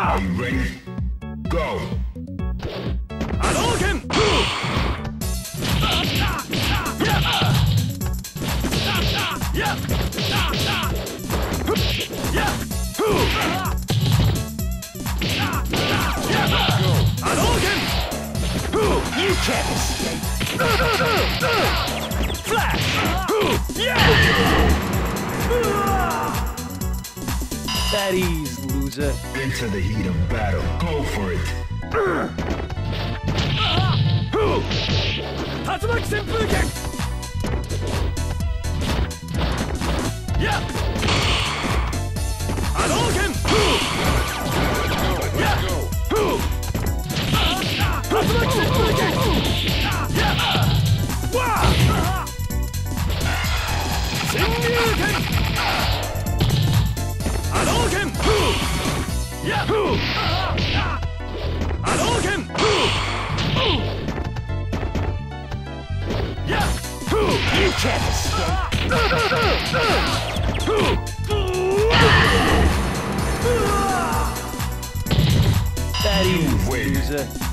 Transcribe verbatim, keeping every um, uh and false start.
Are you ready? Go! Hadouken! You can't escape! Flash! That ease, loser. Into the heat of battle. Go for it! Tatsumaki Senpuken! Yeah! Hadouken! Yeah! Tatsumaki Senpuken! Yeah! Wah! Senryuken! Hadouken! Yeah! Hadouken! Yeah! You can't escape! That ease, loser.